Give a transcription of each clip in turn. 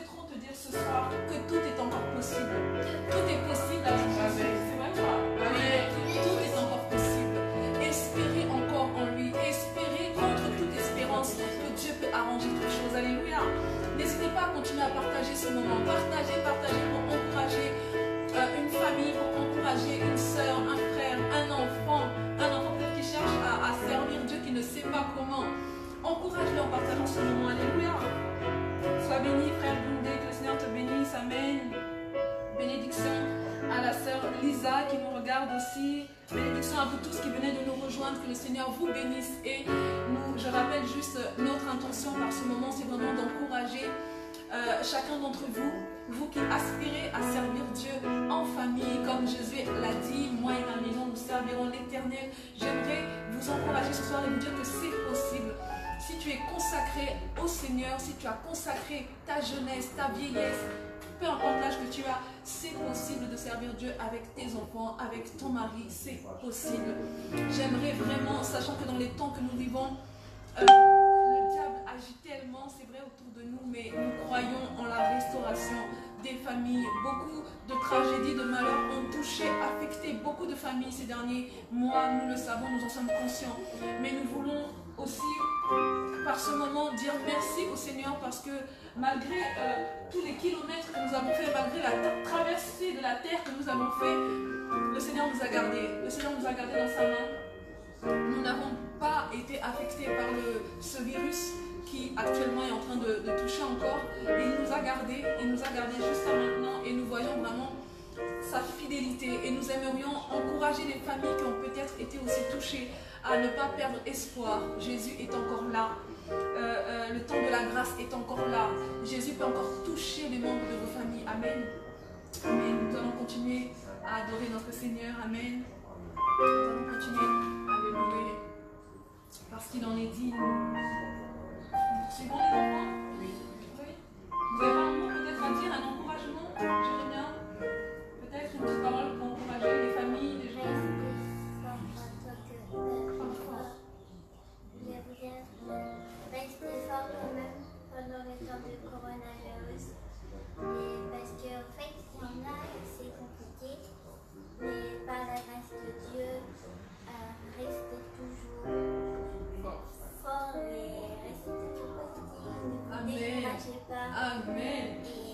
souhaiterons te dire ce soir que tout est encore possible. Tout est possible avec Jésus. C'est vrai quoi? Amen. Tout est encore possible. Espérez encore en lui. Espérez contre toute espérance que Dieu peut arranger toutes choses. Alléluia. N'hésitez pas à continuer à partager ce moment. Partagez pour encourager une famille, pour encourager une soeur, un frère, un enfant peut-être qui cherche à servir Dieu, qui ne sait pas comment. Encourage-le en partageant ce moment. Alléluia. Sois béni, frère Bundé, que le Seigneur te bénisse. Amen. Bénédiction à la sœur Lisa qui nous regarde aussi. Bénédiction à vous tous qui venez de nous rejoindre. Que le Seigneur vous bénisse. Et je rappelle juste notre intention par ce moment, c'est vraiment d'encourager chacun d'entre vous, vous qui aspirez à servir Dieu en famille, comme Jésus l'a dit, moi et ma maison, nous servirons l'Éternel. J'aimerais vous encourager ce soir et vous dire que c'est possible. Si tu es consacré au Seigneur, si tu as consacré ta jeunesse, ta vieillesse, peu importe l'âge que tu as, c'est possible de servir Dieu avec tes enfants, avec ton mari, c'est possible. J'aimerais vraiment, sachant que dans les temps que nous vivons, le diable agit tellement, c'est vrai, autour de nous, mais nous croyons en la restauration des familles. Beaucoup de tragédies, de malheurs ont touché, affecté beaucoup de familles ces derniers mois. Nous le savons, nous en sommes conscients. Mais nous voulons aussi, par ce moment, dire merci au Seigneur parce que malgré tous les kilomètres que nous avons fait, malgré la traversée de la terre que nous avons fait, le Seigneur nous a gardés. Le Seigneur nous a gardés dans sa main. Nous n'avons pas été affectés par ce virus qui actuellement est en train de toucher encore. Il nous a gardés jusqu'à maintenant et nous voyons vraiment sa fidélité et nous aimerions encourager les familles qui ont peut-être été aussi touchées à ne pas perdre espoir. Jésus est encore là. Le temps de la grâce est encore là. Jésus peut encore toucher les membres de vos familles. Amen. Amen. Nous allons continuer à adorer notre Seigneur. Amen. Nous allons continuer à le louer parce qu'il en est digne. C'est bon les enfants? Oui. Vous avez un mot peut-être à dire, un encouragement? J'aimerais bien. Peut-être une petite parole pour encourager les familles, les gens. Rester fort quand même pendant le temps de coronavirus. Parce qu'en fait, il y en a, c'est compliqué. Mais par la grâce de Dieu, restez toujours fort et restez toujours positif. Ne vous découragez pas. Amen. Et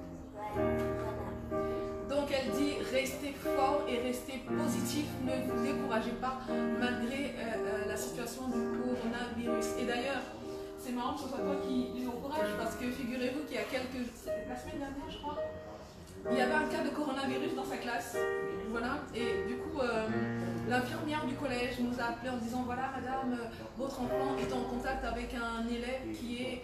voilà. Donc elle dit restez fort et restez positif, ne vous découragez pas malgré la situation du coronavirus. Et d'ailleurs, c'est marrant que ce soit toi qui les encourage parce que figurez-vous qu'il y a la semaine dernière je crois, il y avait un cas de coronavirus dans sa classe. Voilà, et du coup l'infirmière du collège nous a appelé en disant voilà madame, votre enfant est en contact avec un élève qui est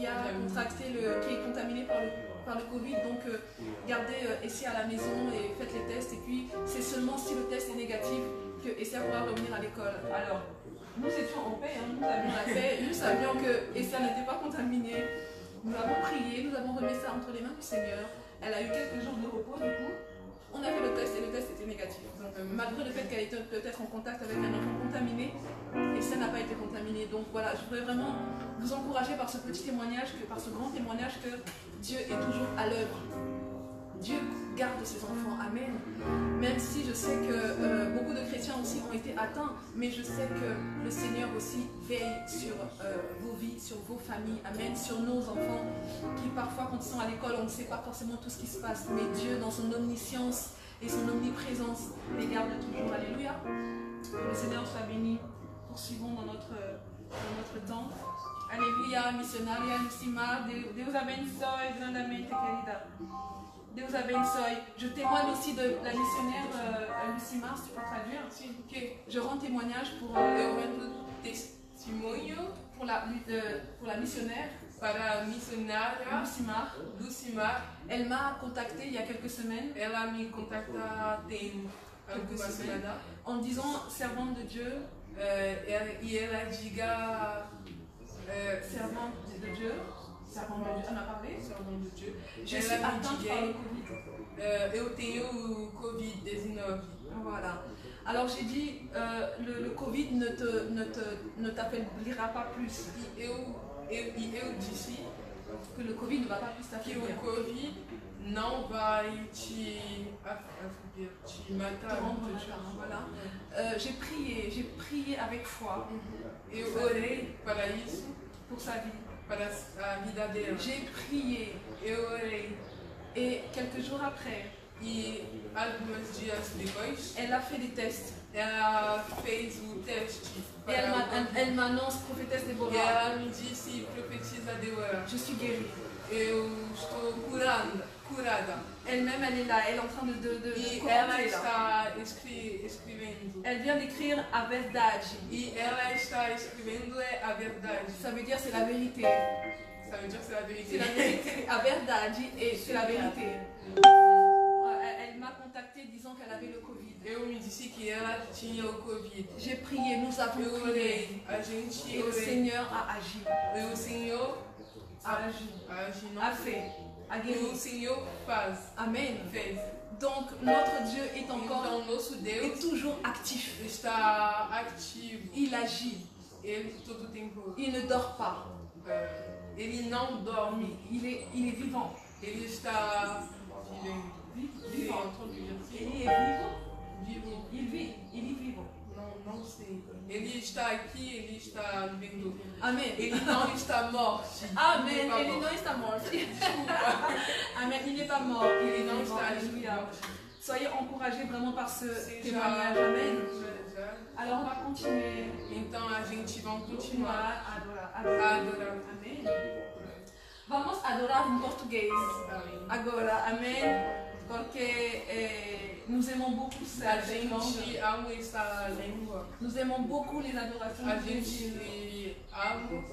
contaminé par le Covid, donc gardez Essia à la maison et faites les tests, et puis c'est seulement si le test est négatif que Essia pourra revenir à l'école. Alors, nous étions en paix, nous avions la paix, nous savions que Essia n'était pas contaminée, nous avons prié, nous avons remis ça entre les mains du Seigneur, elle a eu quelques jours de repos du coup, on a fait le test et le test était négatif. Donc malgré le fait qu'elle était peut-être en contact avec un enfant contaminé, Essia n'a pas été contaminée. Donc voilà, je voudrais vraiment vous encourager par ce petit témoignage, par ce grand témoignage que Dieu est toujours à l'œuvre. Dieu garde ses enfants, amen. Même si je sais que beaucoup de chrétiens aussi ont été atteints, mais je sais que le Seigneur aussi veille sur vos vies, sur vos familles, amen, sur nos enfants, qui parfois quand ils sont à l'école, on ne sait pas forcément tout ce qui se passe, mais Dieu dans son omniscience et son omniprésence les garde toujours, alléluia. Que le Seigneur soit béni. Poursuivons dans notre temps. Alléluia, missionaria, Lucima, Deus abençoe, grandemente querida. Deus abençoe. Je témoigne aussi de la missionnaire Lucima, si tu peux traduire. Okay. Je rends témoignage pour la missionnaire. Para a missionária Lucima. Elle m'a contacté il y a quelques semaines. Ela me contacta tem algumas semanas en disant servante de Dieu. E ela diga servante de Dieu. Servante de Dieu, elle m'a parlé. Servante de Dieu. Je suis atteinte par le Covid. Eu tenho o Covid-19. Voilà. Alors j'ai dit, le Covid ne t'affaiblira pas plus. Eu disse que le Covid ne va pas plus que t'affaiblir. o Covid não vai te matar. Te rendre malade, voilà. J'ai prié avec foi Eu orei para isso, pour sa vie. para a vida dela. J'ai prié Eu orei et quelques jours après, e alguns dias depois elle a fait des tests. ela fez o teste Et para o Covid. elle m'annonce, prophétesse E Déborah, ela me disse, profetiza Deborah, je suis guérie. eu estou curada. Elle-même, elle est là, elle est en train de E commenter ela là. está escrevendo. Elle vient d'écrire a verdade. E ela está escrevendo a verdade. Ça veut dire c'est la vérité. Ça veut dire que c'est la vérité. C'est la vérité. A verdade et c'est la vérité. Elle m'a contactée disant qu'elle avait le Covid. Eu me disse que ela tinha o Covid. J'ai prié, nous avons Eu prié. orei, a gente Et le orei. Seigneur a agi. E o Senhor A agi. age, não A fait. A E guéri. o Senhor faz, Amen. fez. Donc notre Dieu est encore Então, nosso est Deus toujours actif. está ativo. Il agit. Ele todo o tempo. Il ne dort pas. Ele não dorme. Il est vivant. Ele está Vivant. vivendo. Il est vivant. Vivo. Il vit. Il est vivant. Não sei. Ele está aqui, ele está vivendo. Amen. Ele não está morto. Amen. Ele Il não non est mort. Desculpa. Amen. Il n'est pas mort. Il est Ele não vivant. está Alléluia. Soyez encouragés vraiment par ce Seja- témoignage. Amen. já. Alors on va continuer. Então a gente vai Continuar continuar a adorar. a adorar. Amém. Vamos adorar em português. Amém. Agora, amém. Porque nous aimons beaucoup A cette langue. gente ama essa língua. Nous aimons beaucoup les adorations A de Dieu. gente ama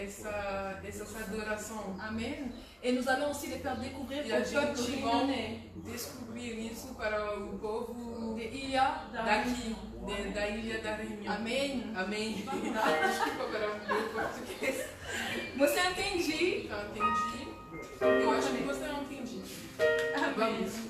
essa adoração. Amen. Et nous allons aussi les faire découvrir E a au peuple gente réunionnais vai descobrir isso para o povo de Ilha da daqui, da Ilha da Rainha. Amen. Amém. Desculpa para o meu português. Você entende? Não entendi. Eu acho que você não entende. Amém. Vamos.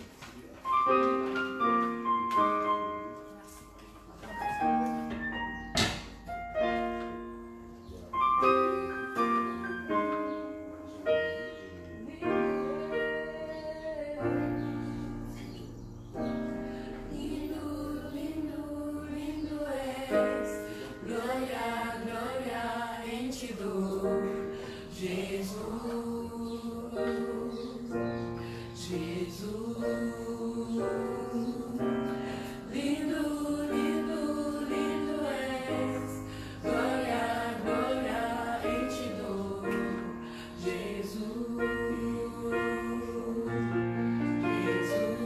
Lindo, lindo, lindo és, glória, glória em ti dou, Jesus, Jesus. Lindo, lindo, lindo és, glória, glória em ti dou, Jesus, Jesus.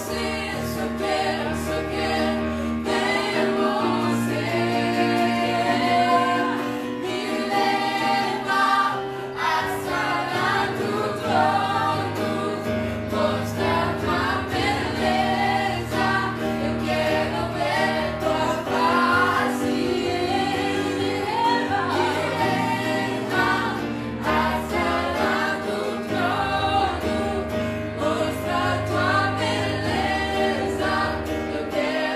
Mostra tua beleza, eu quero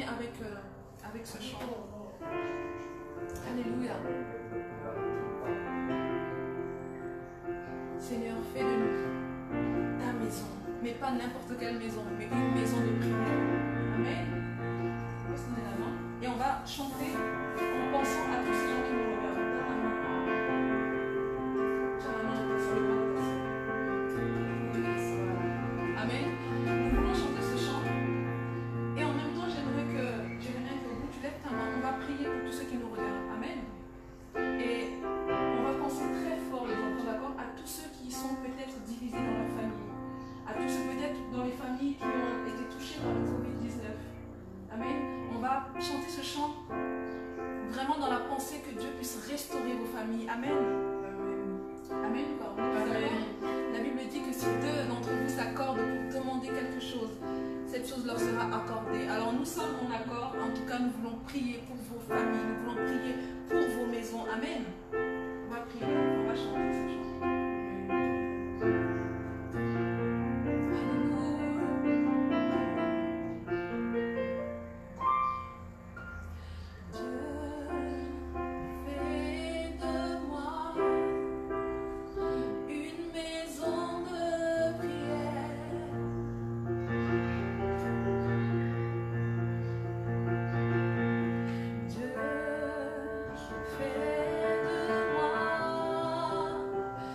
avec ce chant. Alléluia. Seigneur, fais de nous ta maison, mais pas n'importe quelle maison, mais une maison de prière. Amen. On va se donner la main et on va chanter en pensant à tous ces gens qui nous regardent. Amen. Nous voulons chanter ce chant. Et en même temps, j'aimerais que vous, tu lèves ta main. On va prier pour tous ceux qui nous regardent. Amen. Et on va penser très fort, les enfants, d'accord, à tous ceux qui sont peut-être divisés dans leur famille. À tous ceux peut-être dans les familles qui ont été touchées par le Covid-19. Amen. On va chanter ce chant vraiment dans la pensée que Dieu puisse restaurer vos familles. Amen. Amen. Amen. La Bible dit que si deux d'entre vous s'accordent pour demander quelque chose, cette chose leur sera accordée. Alors nous sommes en accord. En tout cas, nous voulons prier pour vos familles. Nous voulons prier pour vos maisons. Amen. On va prier. On va chanter ce chant. Fais de moi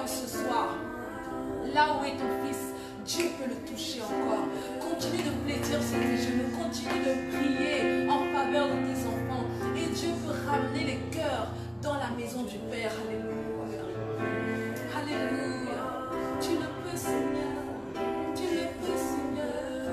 où ce soir, là où est ton fils, Dieu peut le toucher encore. Continue de plaisir sur tes genoux, continue de prier en faveur de tes enfants. Et Dieu peut ramener les cœurs dans la maison du Père. Alléluia. Alléluia. Tu le peux, Seigneur. Tu le peux, Seigneur.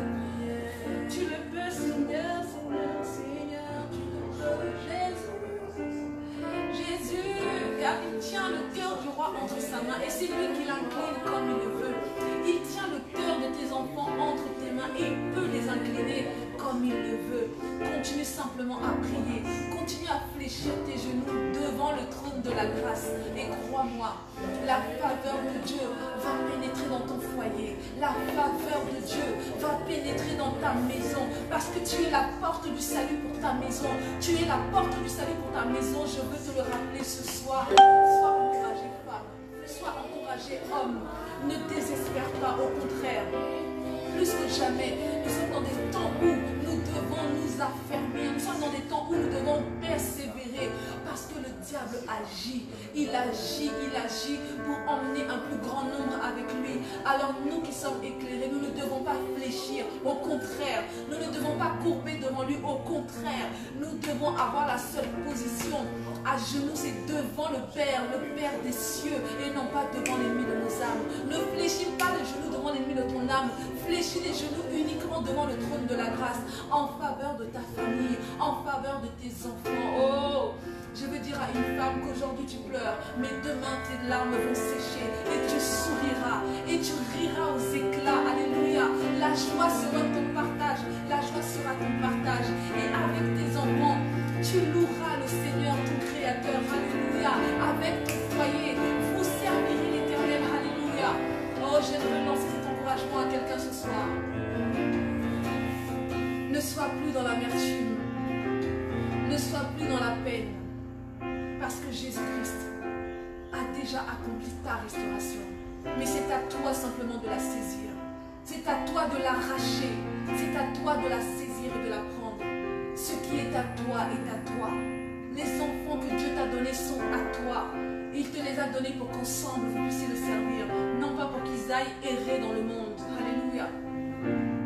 Tu le peux, Seigneur, Seigneur, Seigneur. Tu le peux, Jésus. Jésus, car il tient le cœur du roi entre sa main et c'est lui qui l'incline comme il le veut. Il tient le cœur de tes enfants entre tes mains et il peut les incliner comme il le veut. Continue simplement à prier. Continue à fléchir tes genoux devant le trône de la grâce. Et crois-moi, la faveur de Dieu va pénétrer dans ton foyer. La faveur de Dieu va pénétrer dans ta maison. Parce que tu es la porte du salut pour ta maison. Tu es la porte du salut pour ta maison. Je veux te le rappeler ce soir. Sois encouragé, femme. Sois encouragé, homme. Ne désespère pas, au contraire. Plus que jamais, nous sommes dans des temps où nous devons nous affermir. Nous sommes dans des temps où nous devons persévérer. Parce que le diable agit. Il agit pour emmener un plus grand nombre avec lui. Alors nous qui sommes éclairés, nous ne devons pas fléchir. Au contraire, nous ne devons pas courber devant lui. Au contraire, nous devons avoir la seule position à genoux, c'est devant le Père des cieux, et non pas devant l'ennemi de nos âmes. Ne fléchis pas les genoux devant l'ennemi de ton âme. Fléchis les genoux uniquement devant le trône de la grâce, en faveur de ta famille, en faveur de tes enfants. Oh! Je veux dire à une femme qu'aujourd'hui tu pleures, mais demain tes larmes vont sécher et tu souriras et tu riras aux éclats. Alléluia. La joie sera ton partage. La joie sera ton partage. Et avec tes enfants, tu loueras le Seigneur, ton Créateur. Alléluia. Avec ton foyer, vous servirez l'Éternel. Alléluia. Oh, j'aimerais lancer cet encouragement à quelqu'un ce soir. Ne sois plus dans l'amertume. Ne sois plus dans la peine. Parce que Jésus-Christ a déjà accompli ta restauration. Mais c'est à toi simplement de la saisir. C'est à toi de l'arracher. C'est à toi de la saisir et de la prendre. Ce qui est à toi est à toi. Les enfants que Dieu t'a donnés sont à toi. Il te les a donnés pour qu'ensemble vous puissiez le servir. Non pas pour qu'ils aillent errer dans le monde. Alléluia.